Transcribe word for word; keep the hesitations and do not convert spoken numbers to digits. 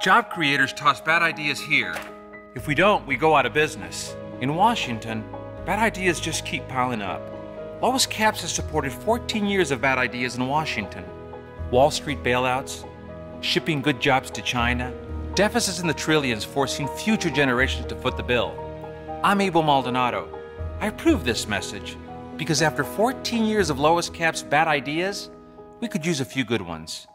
Job creators toss bad ideas here. If we don't, we go out of business. In Washington, bad ideas just keep piling up. Lois Capps has supported fourteen years of bad ideas in Washington. Wall Street bailouts, shipping good jobs to China, deficits in the trillions forcing future generations to foot the bill. I'm Abel Maldonado. I approve this message because after fourteen years of Lois Capps' bad ideas, we could use a few good ones.